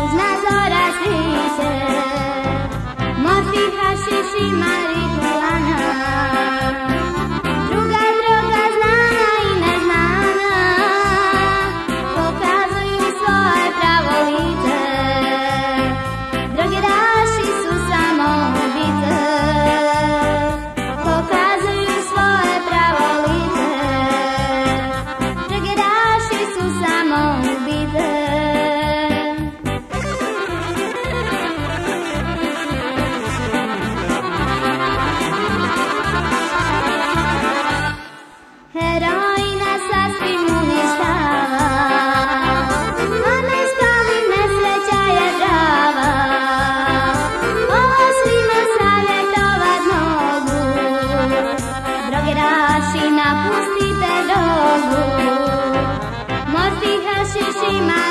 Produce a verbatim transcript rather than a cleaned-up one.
tužna zora sviće, Morfin Hasis i Marihuana. Druga droga znana i neznana, pokazuju svoje pravo lice. Drogeraši su samo ubice, pokazuju svoje pravo lice. Drogeraši su samo ubice. Heroina sasvim uništava, a ne stavi nesreća je prava. Ovo svima savjetovat mogu, drogeraši napustite drogu. Morfin Hasis i Marihuana.